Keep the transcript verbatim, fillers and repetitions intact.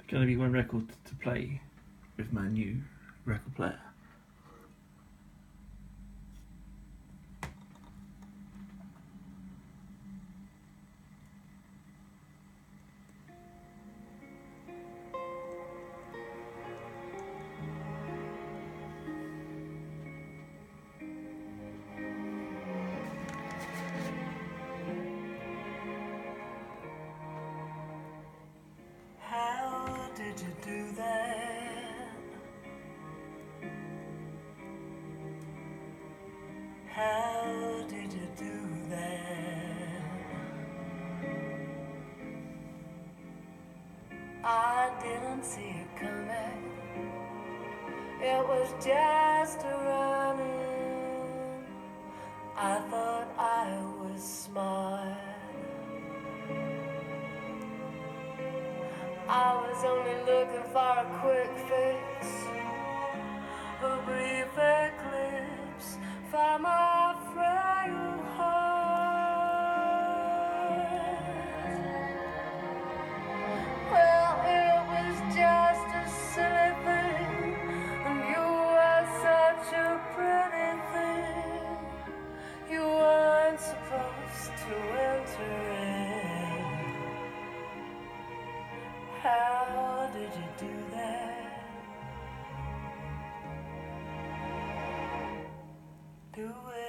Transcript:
going to be one record to play with my new record player. How did you do that? How did you do that? I didn't see it coming. It was just a running. I thought I was smart. I was only looking for a quick fix, a brief eclipse from a frail heart. Well, it was just a silly thing, and you were such a pretty thing. You weren't supposed to enter in. How did you do that? Do it.